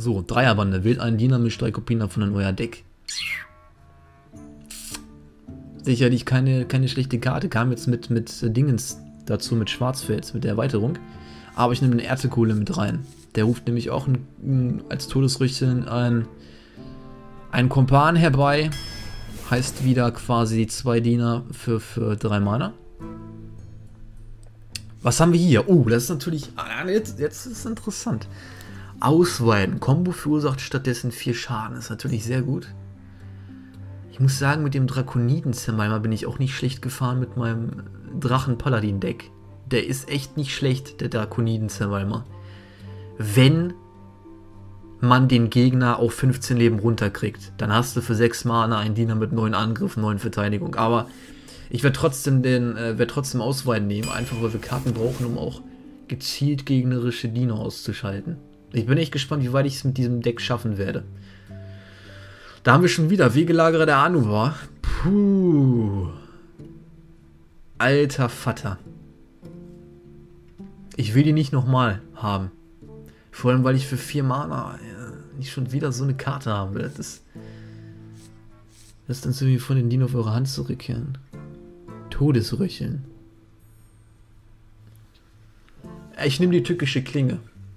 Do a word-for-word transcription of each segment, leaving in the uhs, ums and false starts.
So, Dreierbande. Wählt einen Diener mit drei Kopien davon in euer Deck. Sicherlich keine, keine schlechte Karte. Kam jetzt mit, mit Dingens dazu, mit Schwarzfels, mit der Erweiterung. Aber ich nehme den Erdkohle mit rein. Der ruft nämlich auch ein, ein, als Todesrüchteln ein, ein Kompan herbei. Heißt wieder quasi zwei Diener für, für drei Mana. Was haben wir hier? Oh, das ist natürlich... Ah, jetzt, jetzt ist es interessant. Ausweiten. Combo verursacht stattdessen vier Schaden. Ist natürlich sehr gut. Ich muss sagen, mit dem Drakoniden-Zermalmer bin ich auch nicht schlecht gefahren mit meinem Drachen-Paladin-Deck. Der ist echt nicht schlecht, der Drakoniden-Zermalmer. Wenn man den Gegner auf fünfzehn Leben runterkriegt, dann hast du für sechs Mana einen Diener mit neun Angriff, neun Verteidigung. Aber ich werde trotzdem den, äh, werde trotzdem Ausweiten nehmen, einfach weil wir Karten brauchen, um auch gezielt gegnerische Diener auszuschalten. Ich bin echt gespannt, wie weit ich es mit diesem Deck schaffen werde. Da haben wir schon wieder Wegelagerer der Anuva. Puh. Alter Vater. Ich will die nicht nochmal haben. Vor allem, weil ich für vier Mana ja, nicht schon wieder so eine Karte haben will. Das ist, das ist dann so wie von den Dino auf eure Hand zurückkehren. Todesröcheln. Ich nehme die tückische Klinge.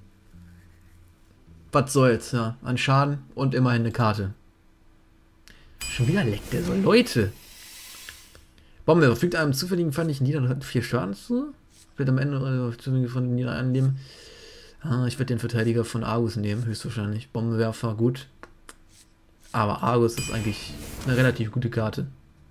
Was soll's, ja. An Schaden und immerhin eine Karte. Schon wieder leckt der so. Leute! Bombe, fügt einem zufälligen feindlichen Nieder und hat vier Schaden zu. Wird am Ende äh, von den Nieder annehmen. Ah, ich werde den Verteidiger von Argus nehmen, höchstwahrscheinlich. Bombenwerfer, gut. Aber Argus ist eigentlich eine relativ gute Karte.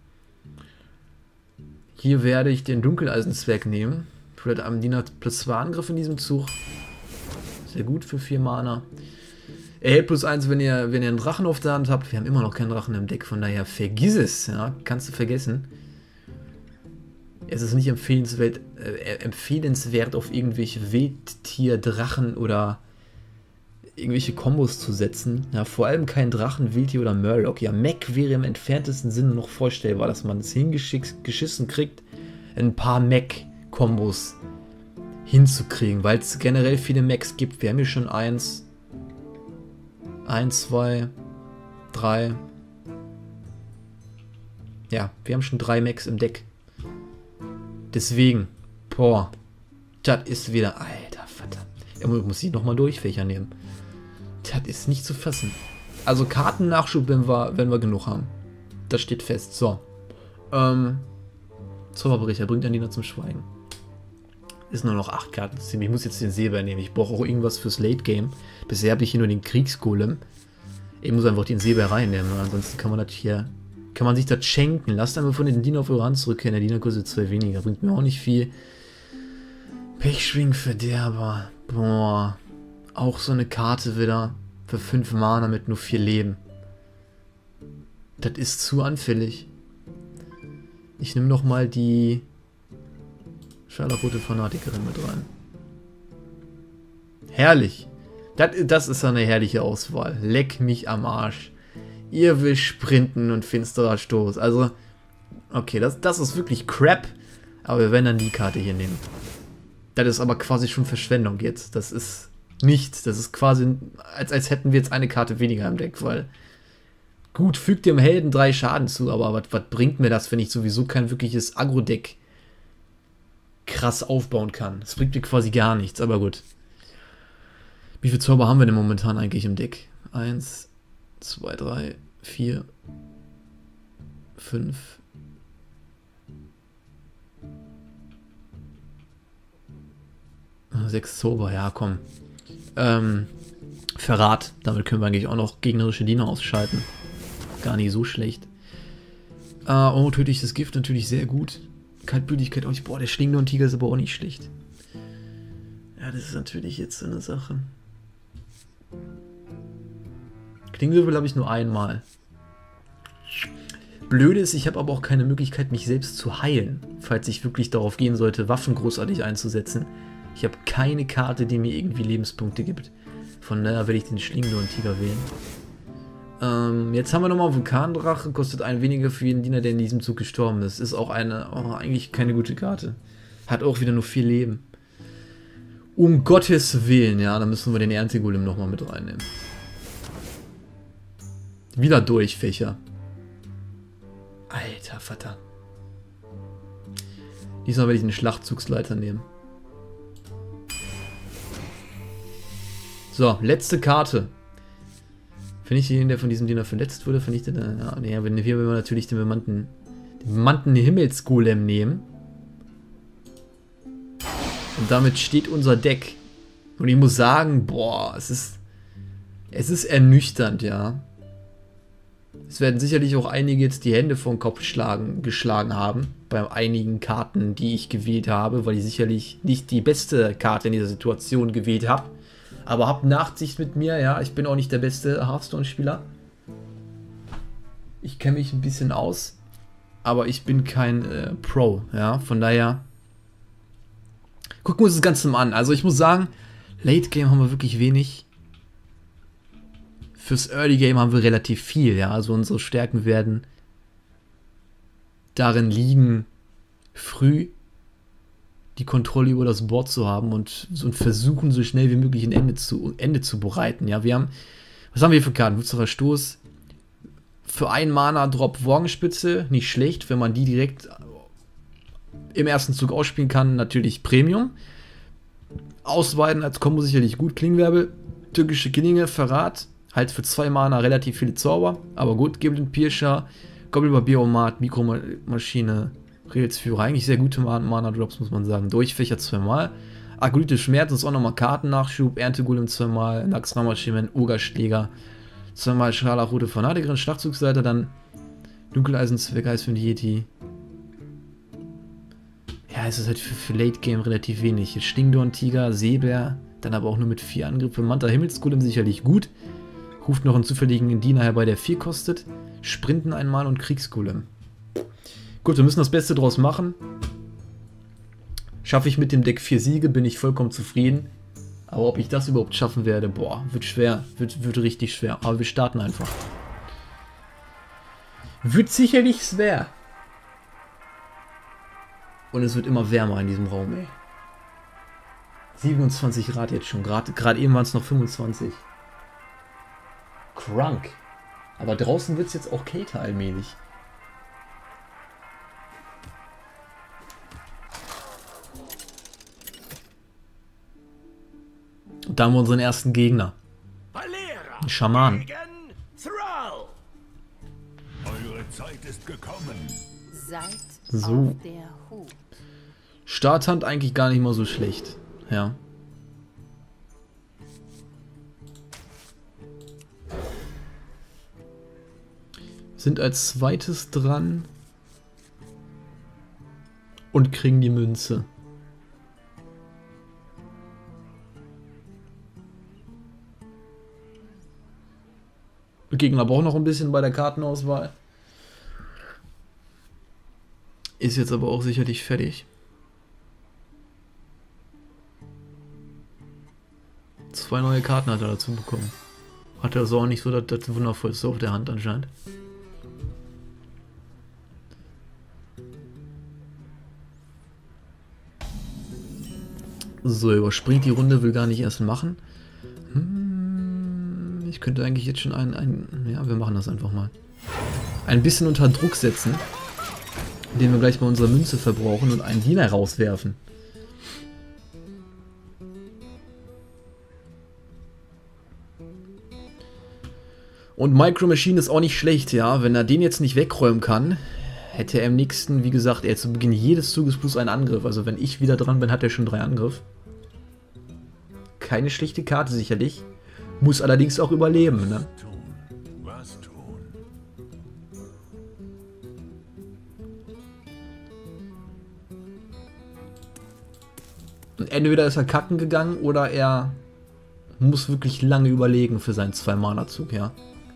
Hier werde ich den Dunkeleisenzwerg nehmen. Vielleicht einem Diener plus zwei Angriff in diesem Zug. Sehr gut für vier Mana. Er hält plus eins, wenn ihr, wenn ihr einen Drachen auf der Hand habt. Wir haben immer noch keinen Drachen im Deck, von daher vergiss es. Ja? Kannst du vergessen. Es ist nicht empfehlenswert, äh, empfehlenswert auf irgendwelche Wildtier, Drachen oder irgendwelche Kombos zu setzen. Ja, vor allem kein Drachen, Wildtier oder Murloc. Ja, Mech wäre im entferntesten Sinne noch vorstellbar, dass man es hingeschissen kriegt, ein paar Mech-Kombos hinzukriegen, weil es generell viele Mechs gibt. Wir haben hier schon eins, eins, zwei, drei. Ja, wir haben schon drei Mechs im Deck. Deswegen, boah, das ist wieder, alter Vater. Ich muss sie nochmal durchfächer nehmen. Das ist nicht zu fassen. Also Kartennachschub, wenn wir, wenn wir genug haben. Das steht fest. So. Ähm, Zauberbrecher bringt einen Diener zum Schweigen. Ist nur noch acht Karten. Ich muss jetzt den Säber nehmen. Ich brauche auch irgendwas fürs Late Game. Bisher habe ich hier nur den Kriegsgolem. Ich muss einfach den Säber reinnehmen. Ansonsten kann man das hier... Kann man sich das schenken. Lasst einfach von den Diener auf eure Hand zurückkehren. Der Diener kostet zwei weniger. Bringt mir auch nicht viel. Pechschwingverderber. Boah. Auch so eine Karte wieder. Für fünf Mana mit nur vier Leben. Das ist zu anfällig. Ich nehme nochmal die Scharlachrote Fanatikerin mit rein. Herrlich. Das, das ist eine herrliche Auswahl. Leck mich am Arsch. Ihr will sprinten und finsterer Stoß. Also, okay, das, das ist wirklich Crap. Aber wir werden dann die Karte hier nehmen. Das ist aber quasi schon Verschwendung jetzt. Das ist nichts. Das ist quasi, als, als hätten wir jetzt eine Karte weniger im Deck, weil... Gut, fügt dem Helden drei Schaden zu, aber was, was bringt mir das, wenn ich sowieso kein wirkliches Agro-Deck krass aufbauen kann? Das bringt mir quasi gar nichts, aber gut. Wie viele Zauber haben wir denn momentan eigentlich im Deck? Eins, zwei, drei, vier, fünf. Sechs Zauber, ja komm. Ähm, Verrat, damit können wir eigentlich auch noch gegnerische Diener ausschalten. Gar nicht so schlecht. Äh, oh, tödliches Gift natürlich sehr gut. Kaltblütigkeit auch nicht. Boah, der Schlingendorn-Tiger ist aber auch nicht schlecht. Ja, das ist natürlich jetzt so eine Sache. Klingenwirbel habe ich nur einmal. Blöde ist, ich habe aber auch keine Möglichkeit, mich selbst zu heilen, falls ich wirklich darauf gehen sollte, Waffen großartig einzusetzen. Ich habe keine Karte, die mir irgendwie Lebenspunkte gibt. Von daher werde ich den Schlingendorn-Tiger wählen. Ähm, jetzt haben wir nochmal Vulkandrache, kostet ein weniger für jeden Diener, der in diesem Zug gestorben ist. Ist auch eine, oh, eigentlich keine gute Karte. Hat auch wieder nur vier Leben. Um Gottes Willen, ja, dann müssen wir den Erntegolem nochmal mit reinnehmen. Wieder Durchfächer. Alter Vater. Diesmal werde ich einen Schlachtzugsleiter nehmen. So, letzte Karte. Finde ich den, der von diesem Diener verletzt wurde, finde ich den, ja, nee, wenn wir natürlich den bemannten, den bemannten Himmelsgolem nehmen. Und damit steht unser Deck. Und ich muss sagen, boah, es ist, es ist ernüchternd, ja. Es werden sicherlich auch einige jetzt die Hände vor den Kopf schlagen, geschlagen haben, bei einigen Karten, die ich gewählt habe, weil ich sicherlich nicht die beste Karte in dieser Situation gewählt habe. Aber habt Nachsicht mit mir, ja, ich bin auch nicht der beste Hearthstone-Spieler. Ich kenne mich ein bisschen aus, aber ich bin kein äh, Pro, ja, von daher gucken wir uns das Ganze mal an. Also ich muss sagen, Late Game haben wir wirklich wenig. Fürs Early Game haben wir relativ viel, ja, also unsere Stärken werden darin liegen, früh die Kontrolle über das Board zu haben und, und versuchen, so schnell wie möglich ein Ende zu, Ende zu bereiten. Ja, wir haben, was haben wir hier für Karten? Wutzerer Stoß. Für einen Mana-Drop Worgenspitze, nicht schlecht, wenn man die direkt im ersten Zug ausspielen kann, natürlich Premium. Ausweiten als Kombo sicherlich gut, Klingwirbel, türkische Klinge, Verrat, halt für zwei Mana relativ viele Zauber, aber gut, Goblin Pirscher, Goblin Barbieromat, Mikromaschine, Rätsführer, eigentlich sehr gute Mana-Drops, muss man sagen. Durchfächer zweimal. Agolyte Schmerz ist auch nochmal Kartennachschub. Erntegolem zweimal. Naxramaschemen, Ogerschläger. Zweimal Scharlachrote Fanatikerin, Schlachtzugsleiter, dann Dunkeleisenzwerg, Eiswind Yeti. Ja, es ist halt für, für Late Game relativ wenig. Jetzt Stingdorn-Tiger, Seebär, dann aber auch nur mit vier Angriffen. Manta Himmelsgolem sicherlich gut. Ruft noch einen zufälligen Diener herbei, der vier kostet. Sprinten einmal und Kriegsgolem. Gut, wir müssen das Beste draus machen. Schaffe ich mit dem Deck vier Siege, bin ich vollkommen zufrieden. Aber ob ich das überhaupt schaffen werde, boah, wird schwer. Wird, wird richtig schwer. Aber wir starten einfach. Wird sicherlich schwer. Und es wird immer wärmer in diesem Raum, ey. siebenundzwanzig Grad jetzt schon. Gerade eben waren es noch fünfundzwanzig. Crunk. Aber draußen wird es jetzt auch kälter allmählich. Und da haben wir unseren ersten Gegner. Ein Schaman. Eure Zeit ist gekommen. Seid So. auf der Hut. Starthand eigentlich gar nicht mal so schlecht. Ja. Sind als zweites dran. Und kriegen die Münze. Gegner braucht noch ein bisschen bei der Kartenauswahl. Ist jetzt aber auch sicherlich fertig. Zwei neue Karten hat er dazu bekommen. Hat er also auch nicht so das, das Wundervollste auf der Hand anscheinend. So, überspringt die Runde, will gar nicht erst machen. Hm, ich könnte eigentlich jetzt schon ein, ein... Ja, wir machen das einfach mal. Ein bisschen unter Druck setzen. Indem wir gleich mal unsere Münze verbrauchen und einen Diener rauswerfen. Und Micro Machine ist auch nicht schlecht, ja. Wenn er den jetzt nicht wegräumen kann, hätte er im nächsten, wie gesagt, er zu Beginn jedes Zuges plus einen Angriff. Also wenn ich wieder dran bin, hat er schon drei Angriff. Keine schlechte Karte sicherlich. Muss allerdings auch überleben, ne? Was tun? Und entweder ist er kacken gegangen oder er muss wirklich lange überlegen für seinen zwei Mana Zug, ja.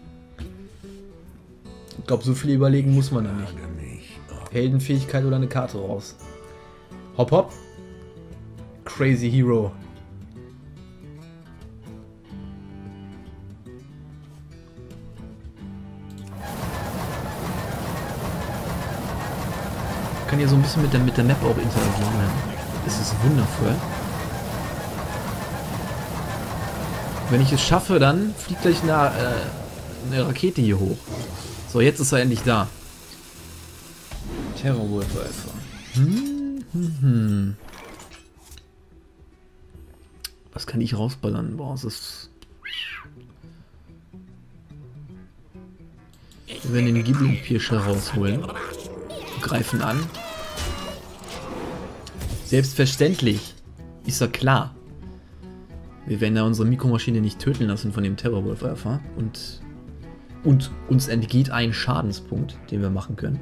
Ich glaube, so viel überlegen muss man da nicht. Heldenfähigkeit oder eine Karte raus. Hopp, hopp. Crazy Hero. Ich kann hier so ein bisschen mit der, mit der Map auch interagieren. Ja. Das ist wundervoll. Wenn ich es schaffe, dann fliegt gleich eine, äh, eine Rakete hier hoch. So, jetzt ist er endlich da. Terrorwolf Alpha. Hm, hm, hm. Was kann ich rausballern? Boah, das ist... Wir werden den Ghibli-Pirscher rausholen. Greifen an. Selbstverständlich. Ist ja klar. Wir werden ja unsere Mikromaschine nicht töten lassen von dem Terrorwolf-Alpha. Und, und uns entgeht ein Schadenspunkt, den wir machen können.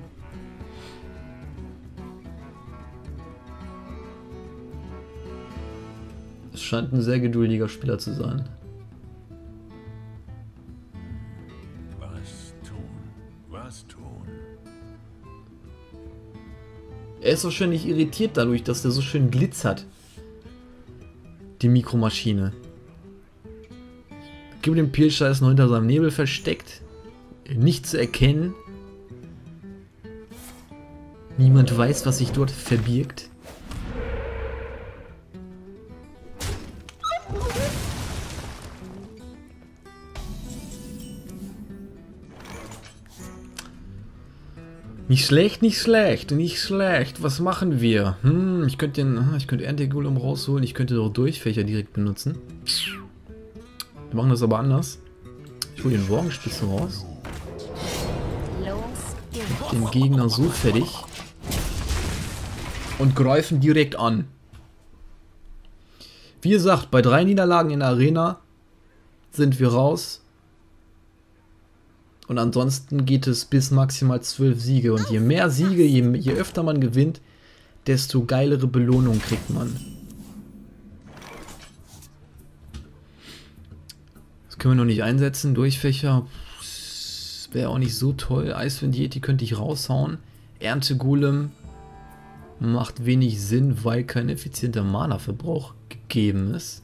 Es scheint ein sehr geduldiger Spieler zu sein. Was tun? Was tun? Er ist wahrscheinlich irritiert dadurch, dass der so schön glitzert. Die Mikromaschine. Gib dem Pirscher ist noch hinter seinem Nebel versteckt. Nicht zu erkennen. Niemand weiß, was sich dort verbirgt. Nicht schlecht, nicht schlecht, nicht schlecht. Was machen wir? Hm, ich könnte den, ich könnte Erntegolem rausholen. Ich könnte doch Durchfächer direkt benutzen. Wir machen das aber anders. Ich hole den Worgenspitze raus. Mach den Gegner so fertig. Und greifen direkt an. Wie gesagt, bei drei Niederlagen in der Arena sind wir raus. Und ansonsten geht es bis maximal zwölf Siege. Und je mehr Siege, je, je öfter man gewinnt, desto geilere Belohnung kriegt man. Das können wir noch nicht einsetzen. Durchfächer wäre auch nicht so toll. Eiswind Yeti könnte ich raushauen. Erntegolem macht wenig Sinn, weil kein effizienter Mana-Verbrauch gegeben ist.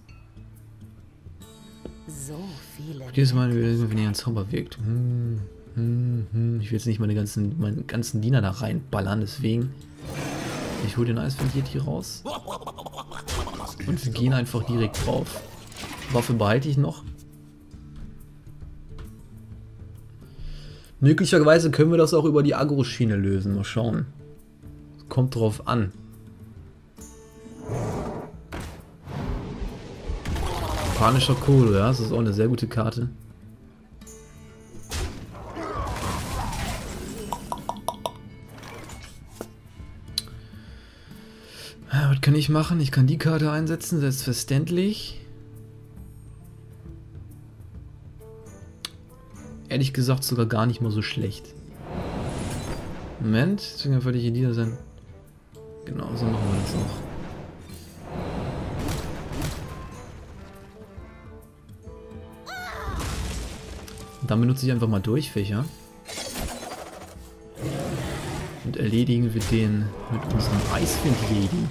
So viele. Jedes Mal, wenn ihr ein Zauber wirkt. Hm, hm, hm. Ich will jetzt nicht meine ganzen, meine ganzen Diener da reinballern, deswegen. Ich hole den Eiswind Yeti raus. Und wir gehen einfach direkt drauf. Waffe behalte ich noch. Möglicherweise können wir das auch über die Agro-Schiene lösen. Mal schauen. Kommt drauf an. Panischer Kohle, ja, das ist auch eine sehr gute Karte. Ja, was kann ich machen? Ich kann die Karte einsetzen, selbstverständlich. Ehrlich gesagt sogar gar nicht mal so schlecht. Moment, deswegen wollte ich hier wieder sein. Genau, so machen wir das noch. Dann benutze ich einfach mal Durchfächer. Und erledigen wir den mit unserem Eiswind Yeti.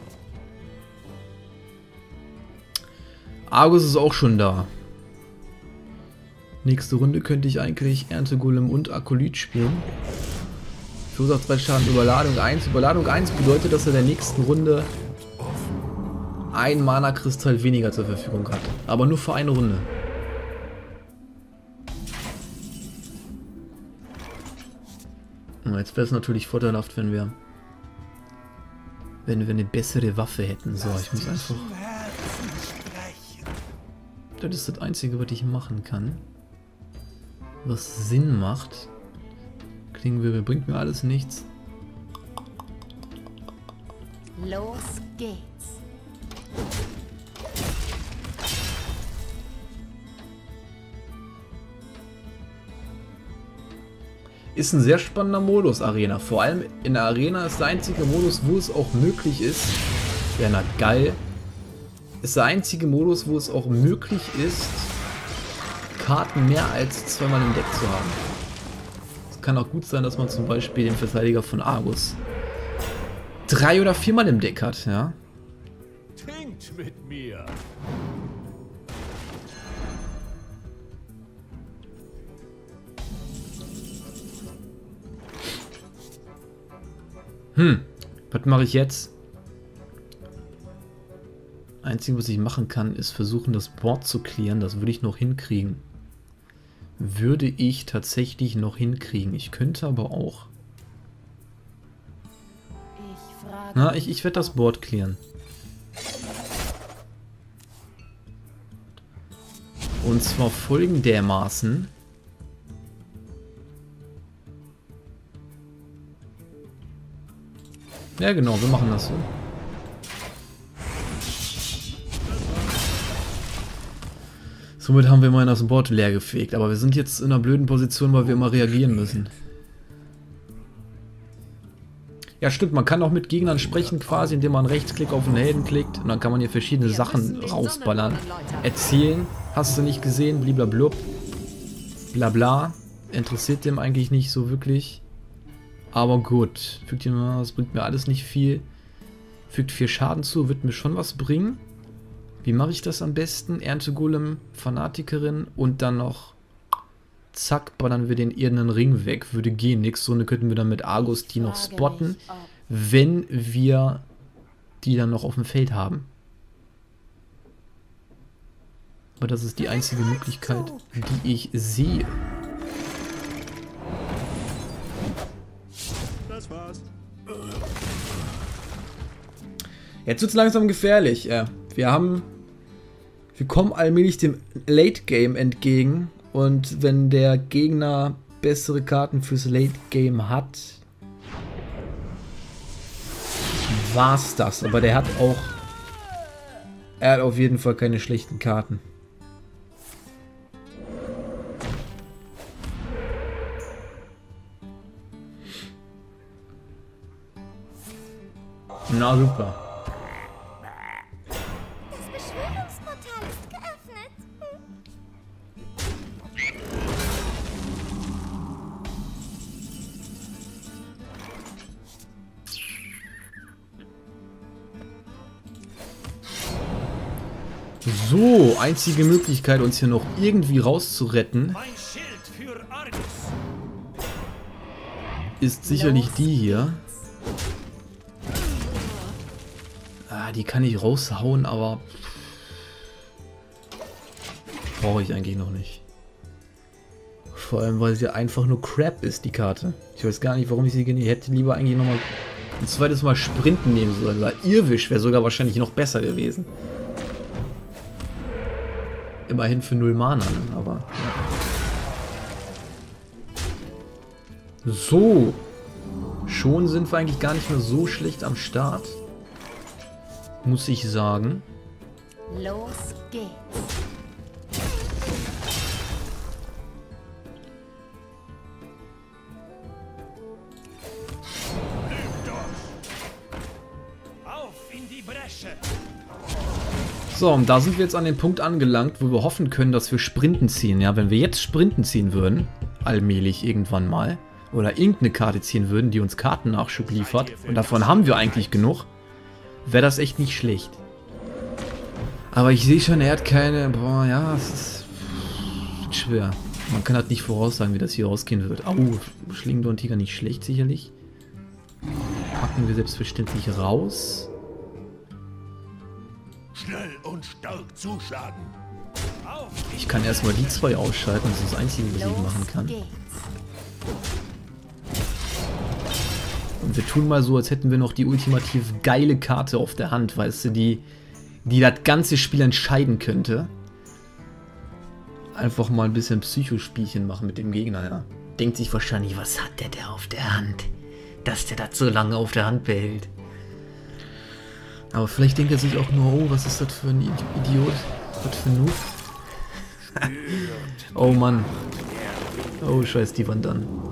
Argus ist auch schon da. Nächste Runde könnte ich eigentlich Erntegolem und Akolyt spielen. Verursacht zwei Schaden, Überladung eins. Überladung eins bedeutet, dass er in der nächsten Runde ein Mana-Kristall weniger zur Verfügung hat. Aber nur für eine Runde. Jetzt wäre es natürlich vorteilhaft, wenn wir wenn wir eine bessere Waffe hätten. So, ich muss einfach... Das ist das Einzige, was ich machen kann. Was Sinn macht. Klingenwirbel bringt mir alles nichts. Los geht's. Ist ein sehr spannender Modus, Arena. Vor allem in der Arena ist der einzige Modus, wo es auch möglich ist. Ja, na geil. Ist der einzige Modus, wo es auch möglich ist, Karten mehr als zweimal im Deck zu haben. Es kann auch gut sein, dass man zum Beispiel den Verteidiger von Argus drei oder viermal im Deck hat, ja. Trinkt mit mir. Hm, was mache ich jetzt? Einzige, was ich machen kann, ist versuchen, das Board zu clearen. Das würde ich noch hinkriegen. würde ich tatsächlich noch hinkriegen. Ich könnte aber auch... Ich frage Na, ich, ich werde das Board clearen. Und zwar folgendermaßen. Ja genau, wir machen das so. Somit haben wir immerhin das Board leer gefegt, aber wir sind jetzt in einer blöden Position, weil wir immer reagieren müssen. Ja stimmt, man kann auch mit Gegnern sprechen quasi, indem man Rechtsklick auf den Helden klickt und dann kann man hier verschiedene Sachen rausballern. Erzählen, hast du nicht gesehen, bliblablub, blabla, interessiert dem eigentlich nicht so wirklich. Aber gut, fügt ihm, das bringt mir alles nicht viel. Fügt vier Schaden zu, wird mir schon was bringen. Wie mache ich das am besten? Erntegolem, Fanatikerin und dann noch zack, ballern wir den irrenden Ring weg. Würde gehen, nix. So eine könnten wir dann mit Argus die noch spotten, wenn wir die dann noch auf dem Feld haben. Aber das ist die einzige Möglichkeit, die ich sehe. Das war's. Jetzt wird es langsam gefährlich. Ja. Wir haben... Wir kommen allmählich dem Late Game entgegen. Und wenn der Gegner bessere Karten fürs Late Game hat, war's das. Aber der hat auch... Er hat auf jeden Fall keine schlechten Karten. Na super. Das Beschwörungsportal ist geöffnet. So, einzige Möglichkeit, uns hier noch irgendwie rauszuretten, Mein Schild für Argus. ist sicherlich die hier. Ah, die kann ich raushauen, aber brauche ich eigentlich noch nicht. Vor allem, weil sie einfach nur Crap ist, die Karte. Ich weiß gar nicht, warum ich sie genieße. Ich hätte lieber eigentlich nochmal ein zweites Mal Sprinten nehmen sollen, weil Irrwisch wäre sogar wahrscheinlich noch besser gewesen. Immerhin für null Mana, ne? Aber ja. So. Schon sind wir eigentlich gar nicht mehr so schlecht am Start. Muss ich sagen. Los geht's. Auf in die Bresche. So, und da sind wir jetzt an dem Punkt angelangt, wo wir hoffen können, dass wir Sprinten ziehen. Ja, wenn wir jetzt Sprinten ziehen würden, allmählich irgendwann mal, oder irgendeine Karte ziehen würden, die uns Kartennachschub liefert, und davon haben wir eigentlich genug, wäre das echt nicht schlecht. Aber ich sehe schon, er hat keine... Boah, ja, es ist schwer. Man kann halt nicht voraussagen, wie das hier ausgehen wird. Au, Schlingende und Tiger nicht schlecht, sicherlich. Packen wir selbstverständlich raus. Schnell und stark zuschlagen. Auf. Ich kann erstmal die zwei ausschalten, das ist das Einzige, was ich machen kann. Geht's. Und wir tun mal so, als hätten wir noch die ultimativ geile Karte auf der Hand, weißt du, die, die das ganze Spiel entscheiden könnte. Einfach mal ein bisschen Psychospielchen machen mit dem Gegner, ja. Denkt sich wahrscheinlich, was hat der da auf der Hand, dass der das so lange auf der Hand behält. Aber vielleicht denkt er sich auch nur, oh, was ist das für ein Idiot? Was für ein Noob? Oh Mann. Oh, scheiß die Wand an.